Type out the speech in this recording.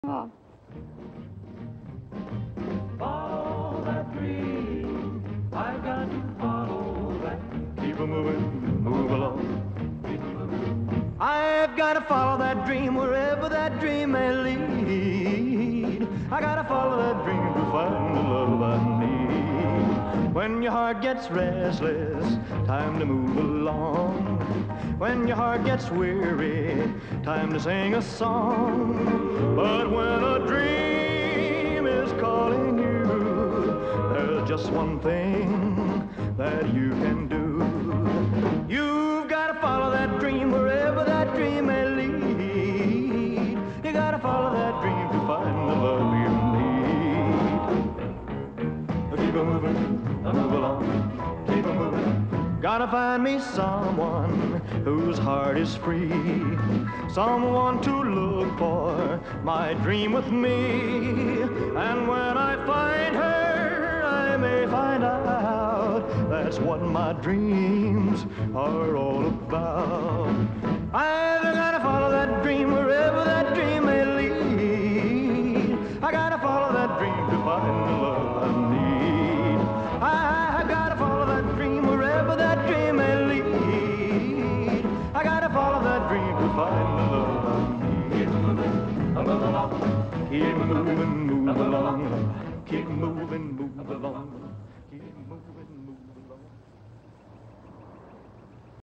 Oh. Follow that dream. I've got to follow that. Keep a moving, move along. Keep a moving. I've got to follow that dream wherever that dream may lead. I got to follow that dream to find the love I need. When your heart gets restless, time to move along. When your heart gets weary, time to sing a song. But when a dream is calling you, there's just one thing that you can do. You've got to follow that dream wherever that dream may lead. You got to follow that dream to find the love you need. Keep a moving, move along, keep a moving. Gotta find me someone whose heart is free, someone to look for my dream with me. And when I find her, I may find out that's what my dreams are all about. I've gotta follow that dream wherever that dream may lead. I gotta follow that dream to find the love I need. I gotta follow that dream wherever that dream may lead. I gotta follow that dream to find the love I need. Keep moving, move along. Keep moving, move along. Keep moving, move along. Keep moving.